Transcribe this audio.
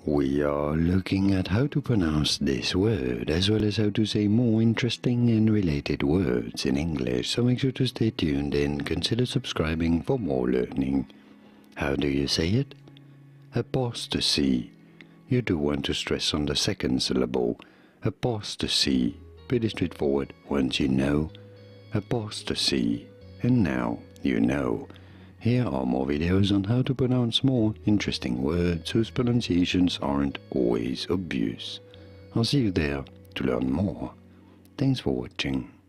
We are looking at how to pronounce this word, as well as how to say more interesting and related words in English, so make sure to stay tuned and consider subscribing for more learning. How do you say it? Apostasy. You do want to stress on the second syllable. Apostasy. Pretty straightforward once you know. Apostasy. And now you know. Here are more videos on how to pronounce more interesting words whose pronunciations aren't always obvious. I'll see you there to learn more. Thanks for watching.